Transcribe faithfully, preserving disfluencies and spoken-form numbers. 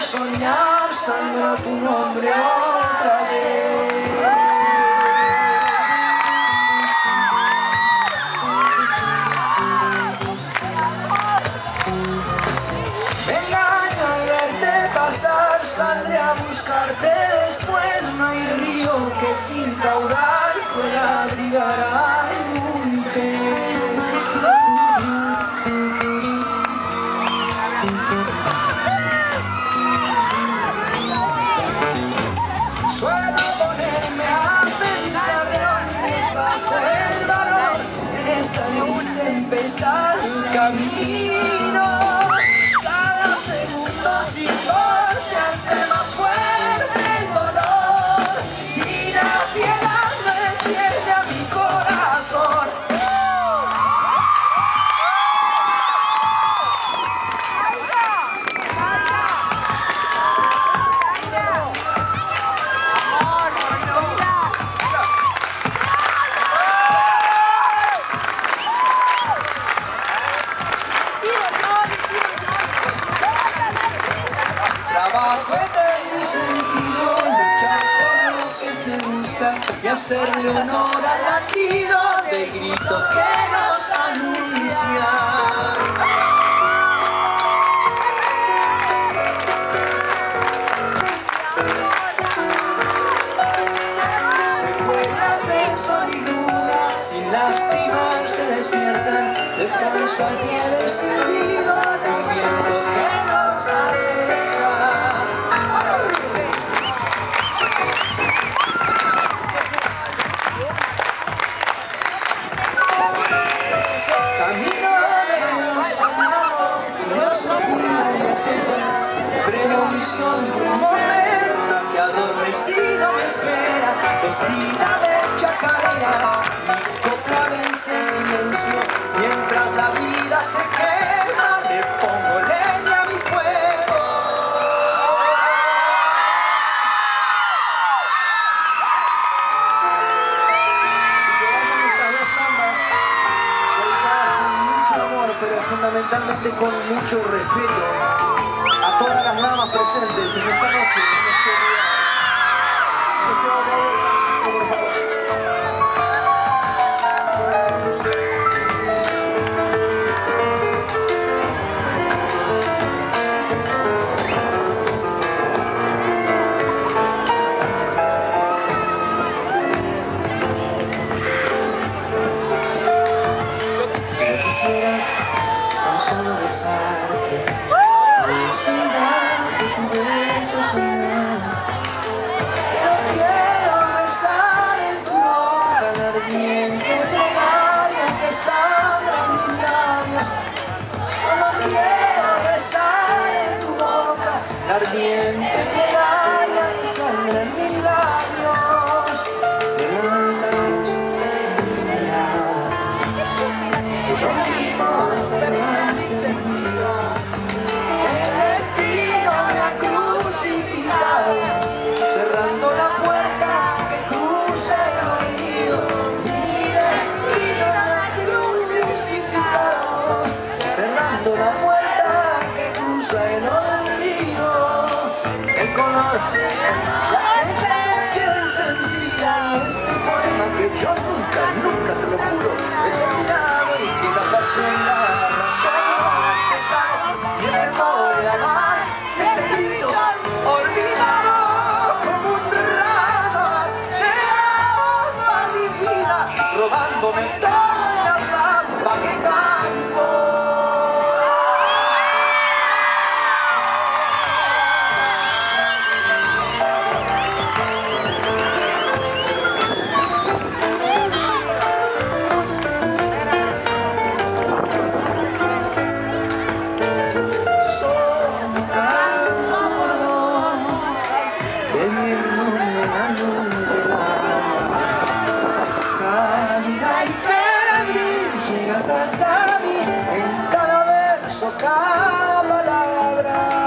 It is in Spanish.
soñar, Sandra, tu nombre otra vez. Me engaño al verte pasar, saldré a buscarte después. No hay río que sin caudal pueda abrigar a un pez. Suelo ponerme a pensar de dónde saco el valor en esta gris tempestad camino. Cada segundo sin dolor se hace más fuerte el dolor y la piedad me entiende a mi corazón. Trabajo en mi sentido, luchar por lo que se busca y hacerle honor al latido del grito que nos anuncia. Secuelas de sol y luna, sin lastimar se despiertan, descanso al pie del servido, el viento que nos aleja. Camino de un soñado, filosofía y fe, premonición de un momento que adormecido me espera, vestida de chacarera, mi copla vence en silencio, mientras la vida se quema, le pongo leña a mi fuego. Y que vayan estas dos zambas dedicadas con mucho amor, pero fundamentalmente con mucho respeto a todas las damas presentes en esta noche, en este día. Que se va a acabar, por favor. Quisiera tan solo besarte, sin darte tu beso soñado, pero quiero besar en tu boca la ardiente plegaria que sangra en mis labios. Solo quiero besar en tu boca la ardiente plegaria que sangra en mis labios. Levanta la luz de tu mirada, yo mismo me sentidos. El destino me ha crucificado, cerrando la puerta que cruza el olvido. Mi destino me ha crucificado, cerrando la puerta que cruza el olvido. El color, la noche encendida, este poema que yo nunca, nunca te lo juro, he terminado y que la pasión, la razón, los pecados y este modo de amar, este grito olvidado como un rayo llegado a mi vida, robándome toda la samba que canto. Hasta mí en cada verso, cada palabra.